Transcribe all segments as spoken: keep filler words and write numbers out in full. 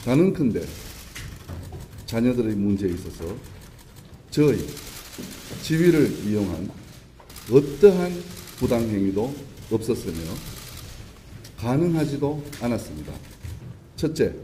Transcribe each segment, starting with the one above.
가능컨대 자녀들의 문제에 있어서 저의 지위를 이용한 어떠한 부당행위도 없었으며 가능하지도 않았습니다. 첫째,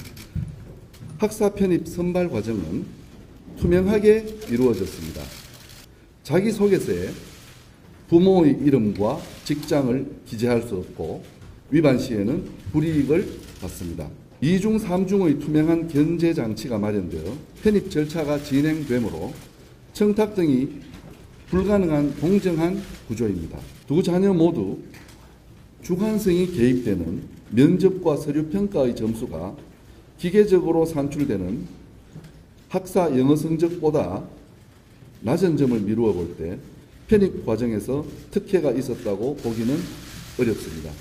학사 편입 선발 과정은 투명하게 이루어졌습니다. 자기소개서에 부모의 이름과 직장을 기재할 수 없고 위반 시에는 불이익을 받습니다. 이중 삼중의 투명한 견제 장치가 마련되어 편입 절차가 진행되므로 청탁 등이 불가능한 공정한 구조입니다. 두 자녀 모두 주관성이 개입되는 면접과 서류 평가의 점수가 기계적으로 산출되는 학사 영어 성적보다 낮은 점을 미루어 볼 때 편입 과정에서 특혜가 있었다고 보기는 어렵습니다.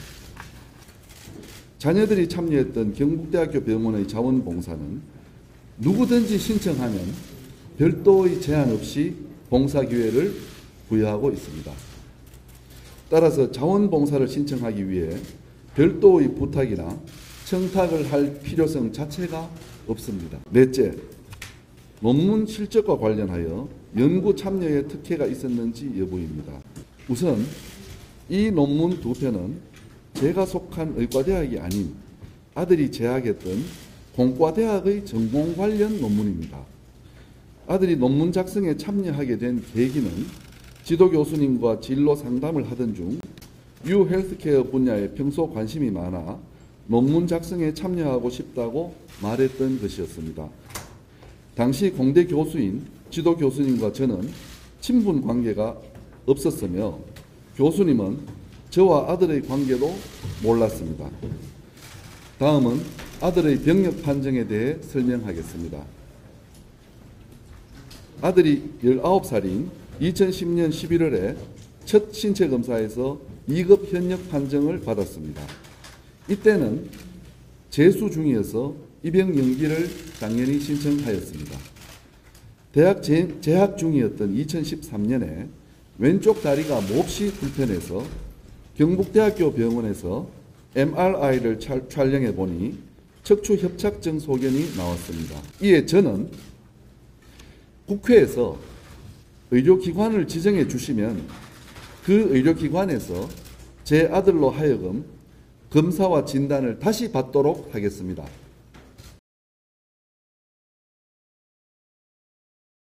자녀들이 참여했던 경북대학교 병원의 자원봉사는 누구든지 신청하면 별도의 제한 없이 봉사 기회를 부여하고 있습니다. 따라서 자원봉사를 신청하기 위해 별도의 부탁이나 청탁을 할 필요성 자체가 없습니다. 넷째, 논문 실적과 관련하여 연구 참여에 특혜가 있었는지 여부입니다. 우선 이 논문 두 편은 제가 속한 의과대학이 아닌 아들이 재학했던 공과대학의 전공 관련 논문입니다. 아들이 논문 작성에 참여하게 된 계기는 지도 교수님과 진로 상담을 하던 중 유 헬스케어 분야에 평소 관심이 많아 논문 작성에 참여하고 싶다고 말했던 것이었습니다. 당시 공대 교수인 지도 교수님과 저는 친분 관계가 없었으며 교수님은 저와 아들의 관계도 몰랐습니다. 다음은 아들의 병력 판정에 대해 설명하겠습니다. 아들이 열아홉 살인 이천십 년 십일월에 첫 신체 검사에서 이 급 현역 판정을 받았습니다. 이때는 재수 중이어서 입영 연기를 당연히 신청하였습니다. 대학 재, 재학 중이었던 이천십삼 년에 왼쪽 다리가 몹시 불편해서 경북대학교 병원에서 엠알아이를 촬영해 보니 척추 협착증 소견이 나왔습니다. 이에 저는 국회에서 의료기관을 지정해 주시면 그 의료기관에서 제 아들로 하여금 검사와 진단을 다시 받도록 하겠습니다.